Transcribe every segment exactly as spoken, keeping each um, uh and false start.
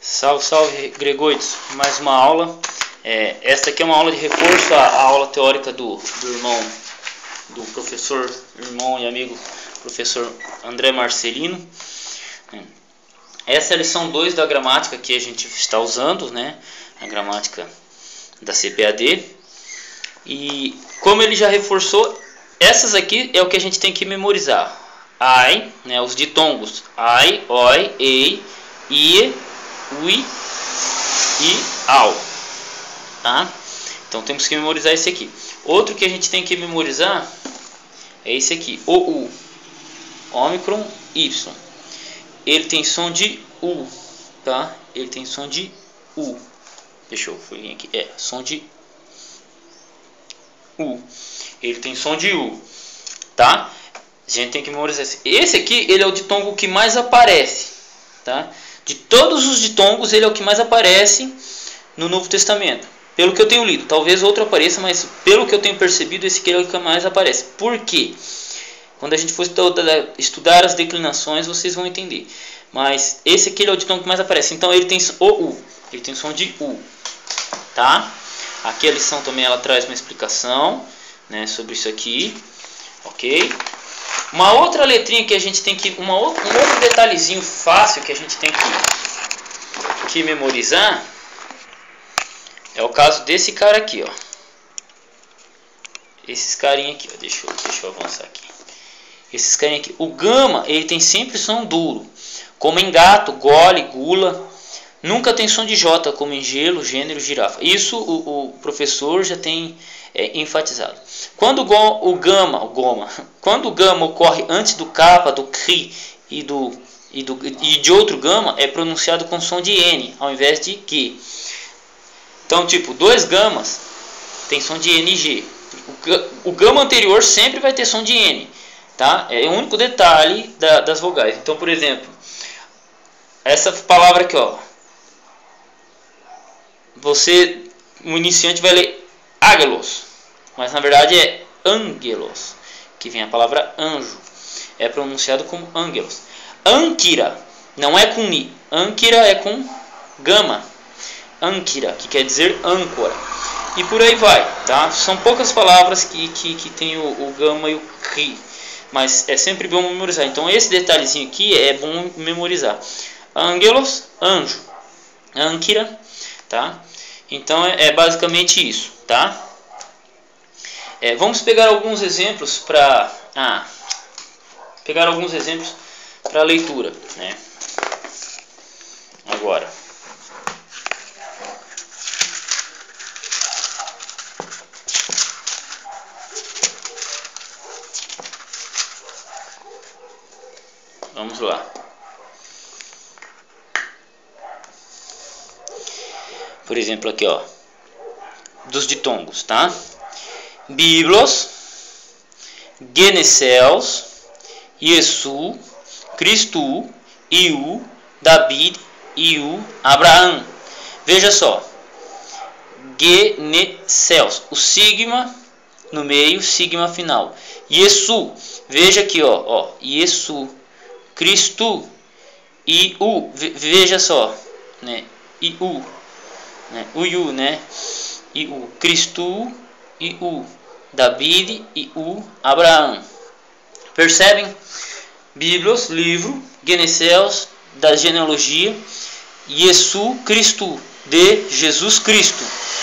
Salve, salve, Gregoides, mais uma aula. É, esta aqui é uma aula de reforço à, à aula teórica do, do irmão, do professor, irmão e amigo, professor André Marcelino. Essa é a lição dois da gramática que a gente está usando, né? A gramática da C P A D. E como ele já reforçou, essas aqui é o que a gente tem que memorizar. I, né, os ditongos. I, oi, ei, ie, ui e ao. Tá? Então temos que memorizar esse aqui. Outro que a gente tem que memorizar é esse aqui. O U. Ômicron Y. Ele tem som de U. Tá? Ele tem som de U. Deixa eu folhinha aqui. É, som de U. Ele tem som de U. Tá? A gente tem que memorizar esse. Esse aqui, ele é o ditongo que mais aparece. Tá? De todos os ditongos, ele é o que mais aparece no Novo Testamento. Pelo que eu tenho lido. Talvez outro apareça, mas pelo que eu tenho percebido, esse aqui é o que mais aparece. Por quê? Quando a gente for estudar as declinações, vocês vão entender. Mas esse aqui ele é o ditongo que mais aparece. Então ele tem o U. Ele tem som de U. Tá? Aqui a lição também ela traz uma explicação, né, sobre isso aqui. Ok? Uma outra letrinha que a gente tem que... Uma outra, um outro detalhezinho fácil que a gente tem que, que memorizar é o caso desse cara aqui, ó. Esses carinha aqui, ó. Deixa eu, deixa eu avançar aqui. Esses carinha aqui. O gama, ele tem sempre som duro. Como em gato, gole, gula. Nunca tem som de J, como em gelo, gênero, girafa. Isso o, o professor já tem é, enfatizado. Quando o, o gama, o goma, quando o gama ocorre antes do kappa, do cri e, do, e, do, e de outro gama, é pronunciado com som de N, ao invés de G. Então, tipo, dois gamas tem som de N e G. O, o gama anterior sempre vai ter som de N. Tá? É o único detalhe da, das vogais. Então, por exemplo, essa palavra aqui, ó. Você, o iniciante vai ler ágelos, mas na verdade é angelos, que vem a palavra anjo. É pronunciado como angelos. Anquira não é com ni, anquira é com gama. Anquira, que quer dizer âncora. E por aí vai, tá? São poucas palavras que, que, que tem o, o gama e o cri, mas é sempre bom memorizar. Então esse detalhezinho aqui é bom memorizar. Angelos, anjo. Anquira, tá? Então é, é basicamente isso, tá? É, vamos pegar alguns exemplos para ah, pegar alguns exemplos para leitura, né? Agora, vamos lá. Por exemplo, aqui, ó, dos ditongos, tá? Biblos, Geneseus, Yesu, Cristo, Iu, David, Iu, Abraão. Veja só. Geneseus, o sigma no meio, sigma final. Yesu, veja aqui, ó, ó, Yesu, Cristo, Iu, veja só, né? Iu. Né? O Iu, né? E o Cristo, e o David, e o Abraão. Percebem? Biblos, livro, Geneseus, da genealogia, Yesu, Cristo, de Jesus Cristo.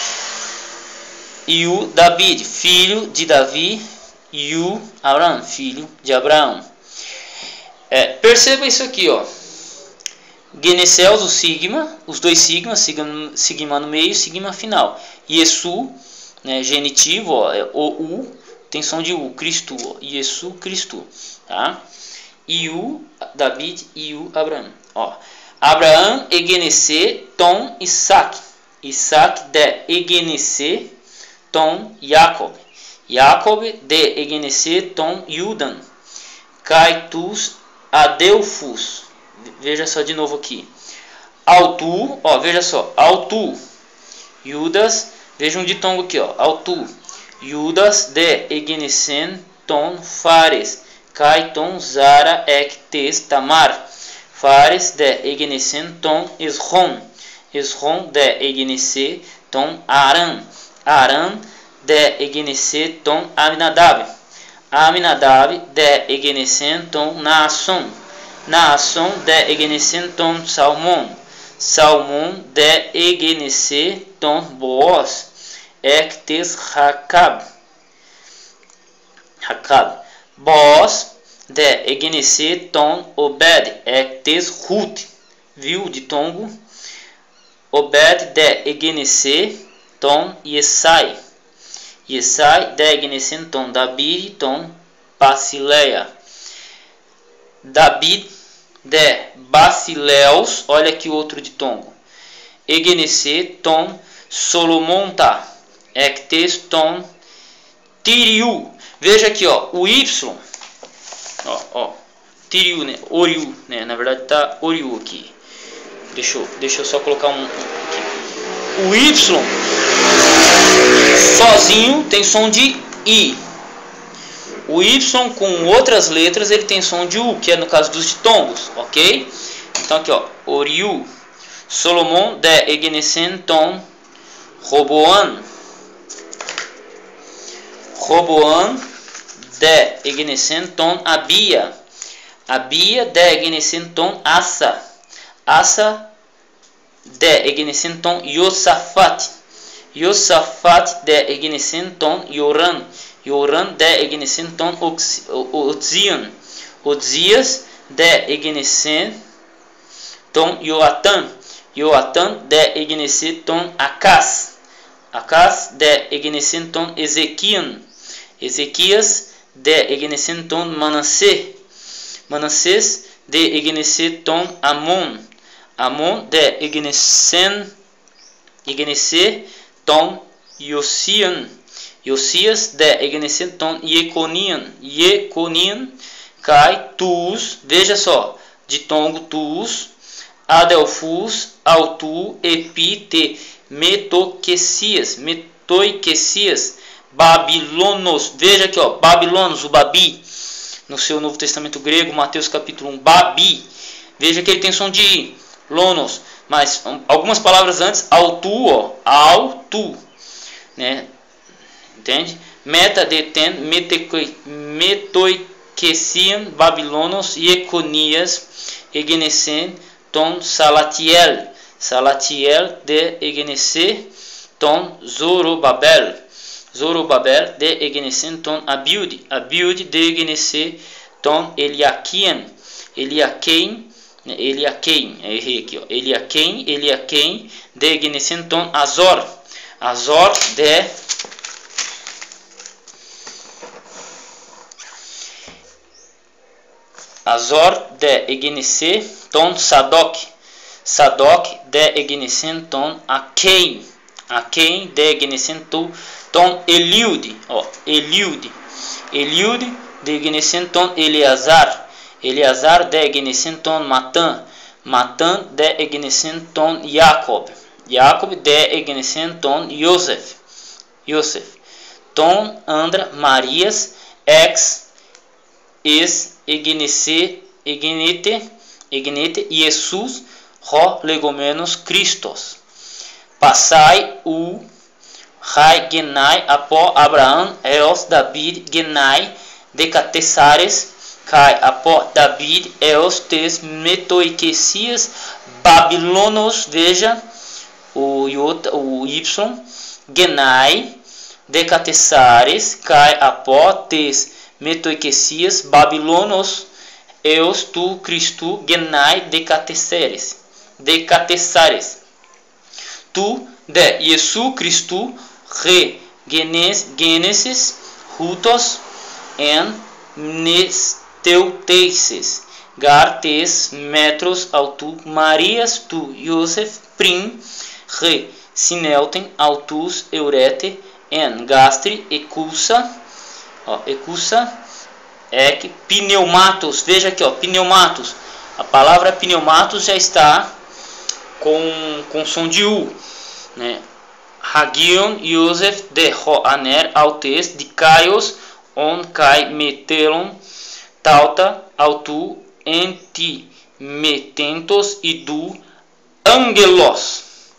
E o David, filho de Davi, e o Abraão, filho de Abraão. É, perceba isso aqui, ó. Geneseus, o sigma, os dois sigmas, sigma, sigma no meio, sigma final. Yesu, né, genitivo, ó, é o U, tem som de U, Cristo, ó, Yesu, Cristo, tá? Iu, David, Iu, Abraão, ó. Abraão, Egenese, Tom, Isaac. Isaac de Egenese, Tom, Jacob. Jacob de Egenese, Tom, Judan. Caitus, Adelfus. Veja só de novo aqui. Altu, ó, veja só. Altu. Judas, veja um ditongo aqui, ó. Altu. Judas de Egenesen, Tom, Fares. Caiton, Zara, Ectes, Tamar. Fares de Egenesen, Tom, Esron. Esrom de Egnese ton Aram. Aram de Egnese ton Aminadab. Aminadab de Egnese ton Naasson. Naasson de Egnese ton Salmon. Salmon de Egnese ton Boaz. Ectes Racab. Racab. Boaz de Egnese ton Obed. Ectes Ruth. Viu de tongo. Obed de Egnese ton Yesai. Yesai de Egnese ton David ton Basileia. David de Basileus. Olha aqui outro de tongo. Egnese ton Solomonta. Ectes ton Tiriu. Veja aqui, ó, o Y, ó, ó, Tiriu, né, Oriu, né, na verdade tá Oriu aqui. Deixa eu, deixa eu só colocar um aqui. O Y sozinho tem som de I. O Y com outras letras ele tem som de U, que é no caso dos ditongos, ok? Então aqui, ó, Oriu. Solomon de Egnese ton Roboam. Roboam de Egnese ton Abia. Abia de Egnese ton Asa. Asa de Egnese ton Yosafat. Yosafat de Egnese ton Yoram. Yoram de Egnese ton Ozian. Ozias de Egnese ton Yoatam. Yoatam de Egnese ton Acas. Acas de Egnese ton Ezequian. Ezequias de Egnese ton Manasseh. Manassés de Egnese ton Amon. Amon de Egnese, Egnese ton Josian. Josias de Egnese ton Jeconian. Jeconian cai Tus. Veja só, de tongo Tus. Adelfus, Altu, Epite, Metoquecias, Metoiquecias, Babilonos. Veja aqui, ó, Babilonos, o Babi, no seu Novo Testamento grego, Mateus capítulo um, Babi. Veja que ele tem som de I, Lonos, mas um, algumas palavras antes, Altu, ó, Altu, né? Entende? Meta deten, Metoiquecian, Babilonos, Econias, Egnese ton Salatiel. Salatiel de Egnese ton Zorobabel. Zorobabel de Egnese ton Abiud. Abiud de Egnese ton Eliakim. Eliakim, Eliakim, errei aqui, ó. Eliakim, Eliakim de Egnese ton Azor. Azor de Azor de Egnese ton Sadoc. Sadoc de Egnese ton Aquém. Aquém de Egnese ton Eliud. Ó, Eliud. Eliud de Egnese ton Eleazar. Eleazar de Egnese ton Matan. Matan de Egnese ton Jacob. Jacob de Egnese ton Joseph. Joseph. Ton Andra Marias ex es Egnese, Egnete, Egnete, Jesus, Ro legomenos Christos. Passai u Rai Genai apó Abraão, eos David Genai, Decatessares, Cai apó David, eos tes Metoiquecias, Babilonos. Veja o, iota, o Y, Genai, Decatessares, Cai apó tes Metoiquecias, Babilonos, eos tu Cristo Genai Decatessares. Decatessares. Tu de Jesu Cristo re Gênesis Rutos en Nesteuteises. Gartes metros autu Marias tu Joseph prim re Sinelten autus Eurete en Gastri Ecusa. Ó, Ecusa, ec, pneumatos. Veja aqui, ó, pneumatos. A palavra pneumatos já está com, com som de U, né? Hagion Joseph de Roaner autes de Caios on Kai metelon tauta autu enti metentos e do angelos.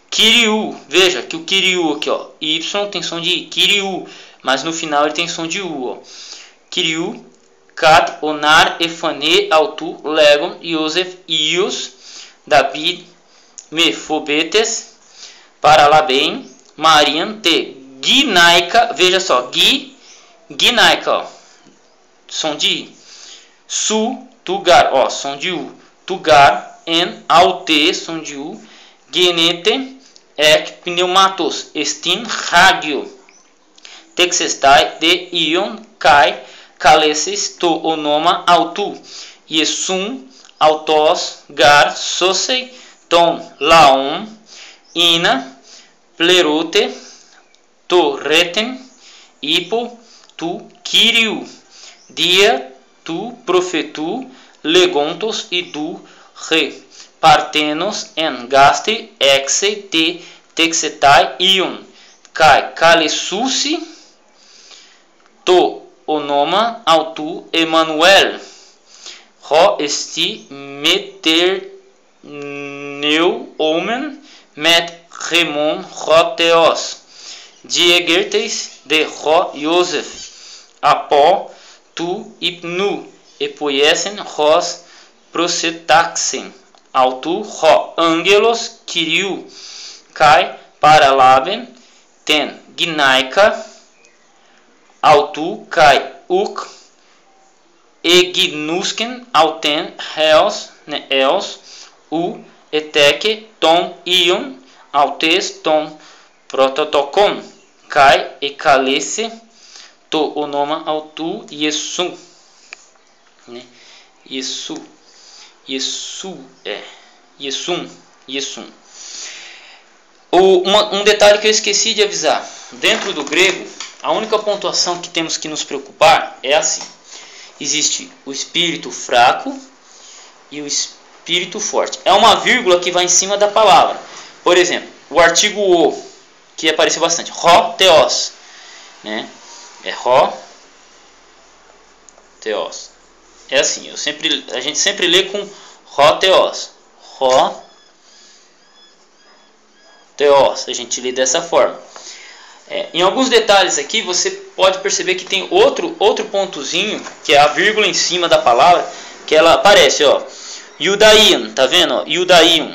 Kiriu, veja que o Kiriu aqui, ó, Y tem som de I, Kiriu, mas no final ele tem som de U, ó. Kiriu, Kat, Onar, Efane, Autu, Legon, Yosef, Ios, David, Mefobetes, Paralabem, Mariam, Te, Ginaika, veja só, Gi, Ginaika, ó, som de I, Su, Tugar, ó, som de U, Tugar, En, Aute, som de U, Genete, Ek, Pneumatos, Estin, Ragio, Texestai, De, Ion, Kai, Kalesis, To, Onoma, Autu, Yesum, Autos, Gar, Sosei, Tom, Laom, Ina, Plerute, To, Retem, Ipo, Tu, Kiriu, Dia, Tu, Profetu, Legontos e Du, Re, Partenos, En, Gaste, Exe, Te, Texetai, Ion, Kai, Kalesusi, To, Onoma, Autu, Emanuel, Ro, Esti, Meter, Neu, Omen, Met, Remon, Ro, Teos, Diegertes, De, Ro, Yosef, Apó, Tu, Ipnu, Epoiesen, Ros, Prosetaxen, Autu, Ro, Angelos, Kiriu, Kai, Paralaben, Ten, Gnaika, Autu, Kai, Uk, Egnusken, Auten, Heos, Neels, U, Eteke, Tom, Ion, Autes, Tom, Prototocon, Kai, Ekalese, To, Onoma, Autu, Yesu, né? Yesu, Yesu, é, Yesum, Yesum. O, uma, um detalhe que eu esqueci de avisar, dentro do grego, a única pontuação que temos que nos preocupar é assim, existe o espírito fraco e o espírito forte, é uma vírgula que vai em cima da palavra, por exemplo, o artigo o, que apareceu bastante, ro, teos, né? É ro, teos, é assim, eu sempre, a gente sempre lê com ro, teos, ro, teos, a gente lê dessa forma. É, em alguns detalhes aqui você pode perceber que tem outro, outro pontozinho, que é a vírgula em cima da palavra, que ela aparece, ó, Yudaim, tá vendo, ó, Yudaim,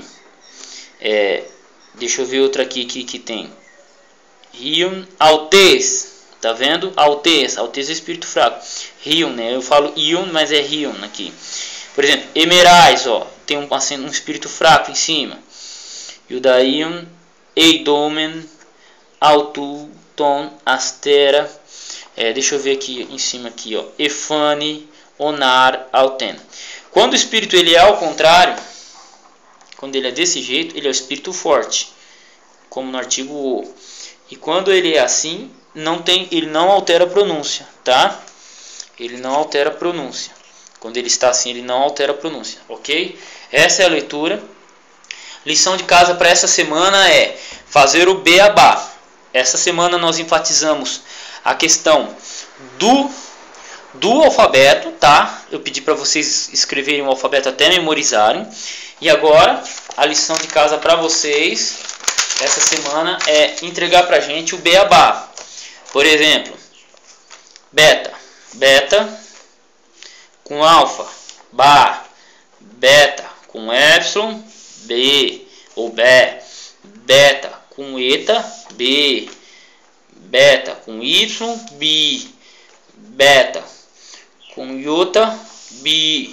é, deixa eu ver outra aqui que, que tem, Rion, Altes, tá vendo, Altes, Altes é espírito fraco, Rion, né, eu falo Ion, mas é Rion aqui, por exemplo, Emerais, ó, tem um, um espírito fraco em cima, Yudaim, Eidomen, Autu, Tom, Astera, é, deixa eu ver aqui em cima aqui, ó, Efane, Onar, Auten. Quando o espírito ele é ao contrário, quando ele é desse jeito, ele é o espírito forte, como no artigo O. E quando ele é assim, não tem, ele não altera a pronúncia, tá? Ele não altera a pronúncia. Quando ele está assim, ele não altera a pronúncia, ok? Essa é a leitura. Lição de casa para essa semana é fazer o beabá. Essa semana nós enfatizamos a questão do, do alfabeto, tá? Eu pedi para vocês escreverem o alfabeto até memorizarem. E agora, a lição de casa para vocês, essa semana, é entregar para a gente o beabá. Por exemplo, beta, beta com alfa, ba, beta com epsilon, b, ou bé, beta com eta, B, beta com Y, B, beta com iota, B,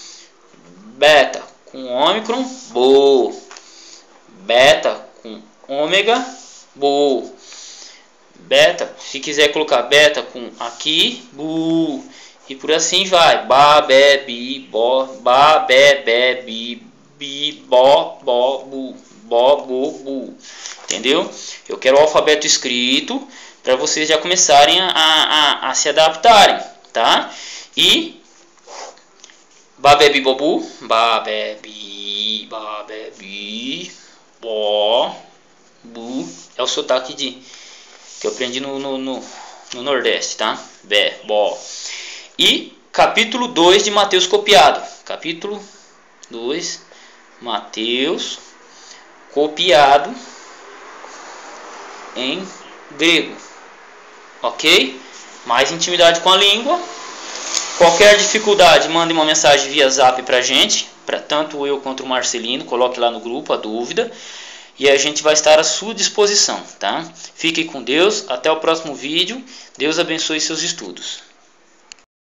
beta com ômicron, Bo, beta com ômega, Bo, beta, se quiser colocar beta com aqui, Bu, e por assim vai, Ba, Bé, Bi, Bo, Ba, Bé, Bé, Bi, Bi, Bo, Bo, Bu, Bo, Bo, Bu. Entendeu? Eu quero o alfabeto escrito para vocês já começarem a, a, a se adaptarem, tá? E babebi bobu, babebi, babebi, bo, bu, é o sotaque de que eu aprendi no, no, no, no Nordeste, tá? Bé, bo. E capítulo dois de Mateus copiado. Capítulo dois, Mateus copiado. em grego. Ok? Mais intimidade com a língua. Qualquer dificuldade, mande uma mensagem via zap pra gente, para tanto eu quanto o Marcelino, coloque lá no grupo a dúvida. E a gente vai estar à sua disposição, tá? Fique com Deus, até o próximo vídeo. Deus abençoe seus estudos.